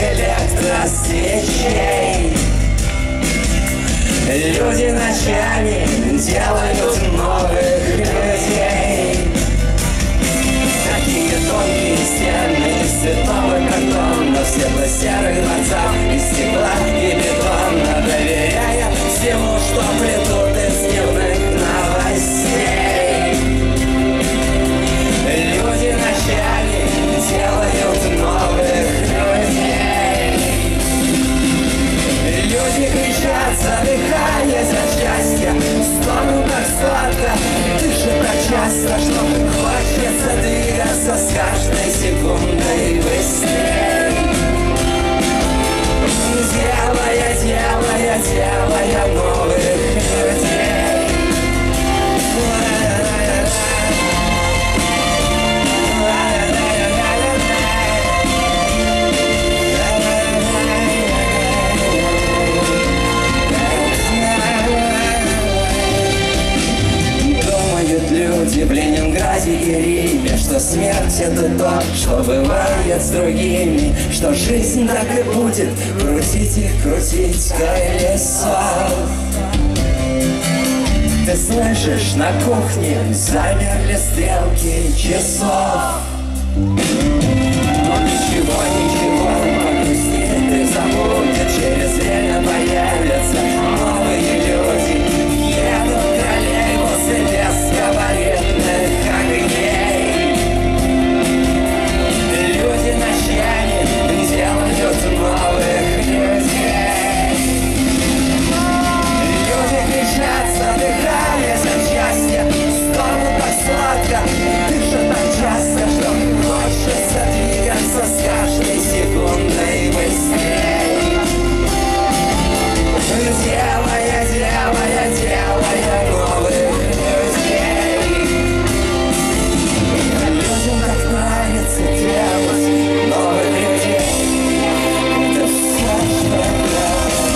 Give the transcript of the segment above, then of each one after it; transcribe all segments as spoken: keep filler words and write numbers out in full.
электросвечей. Люди ночами делают новых людей. Такие тонкие стены из цветного картона, в светло-серых дворцах из стекла и бетона, доверяя всему, что плетут из дневных новостей. Люди ночами делают новых людей. Люди кричат, задыхаясь от счастья, стонут так сладко, дышат так часто, что хочется двигаться с каждой секундой быстрее. Делая, делая, делая новых людей. Люди в Ленинграде и Риме, что смерть это то, что бывает с другими, что жизнь так и будет крутить их, крутить колесо. Ты слышишь, на кухне замерли стрелки часов. Но ничего, ничего, погрусти, ты забудешь, через время появятся новые люди. Едут троллейбусы без габаритных огней. Люди ночами делают новых людей. Люди кричат, задыхаясь от счастья, стонут так сладко, дышат так часто, что хочется двигаться с каждой секундой быстрее. Делая, делая, делая новых людей. Людям так нравится делать новых людей. Это все, что я.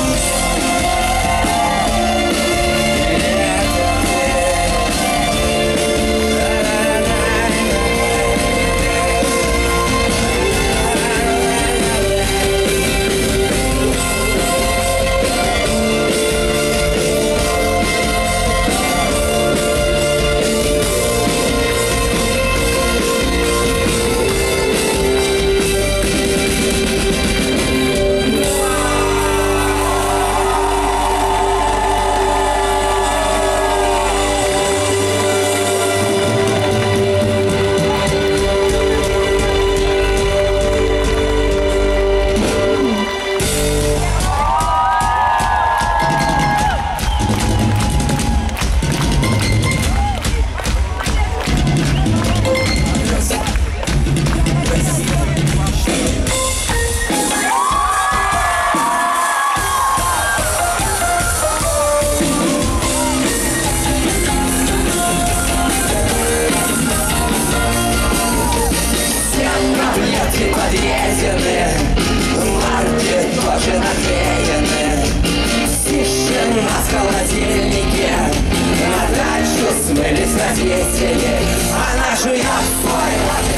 Подъедены, марки тоже наклеены. Тишина в холодильнике, на дачу смылись родители. Она жует свой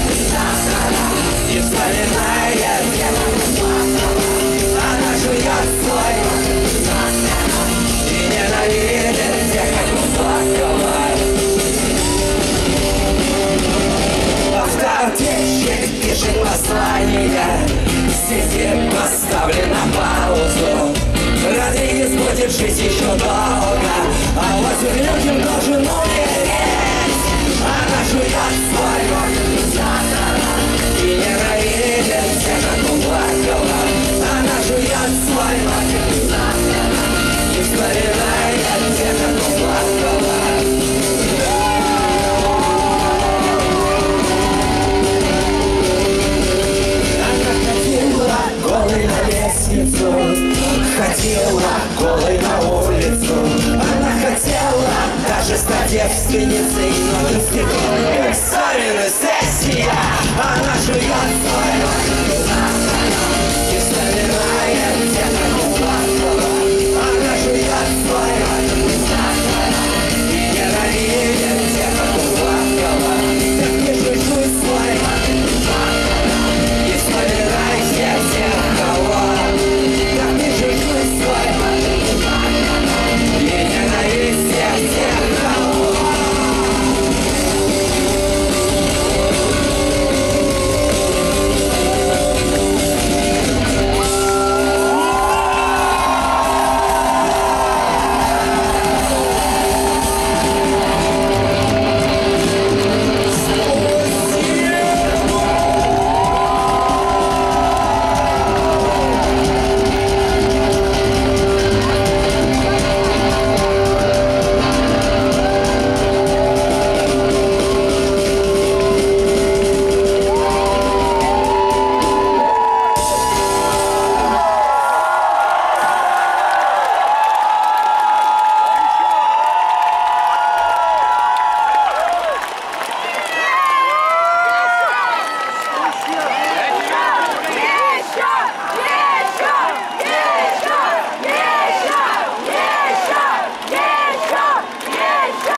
и вспоминает. Она жует свой и ненавидит тех, кто плакала. Автоответчик пишет послание, сети поставлен на паузу. Родригес будет жить еще долго, а вот людям должен умереть. Она жует свой и ненавидит тех, кто плакала. Она жует свой и вспоминает тех, кто плакала. Голой на лестницу, ходила голой на улицу. Она хотела даже стать девственницей, но институт экзамены, сессия. Она жует свой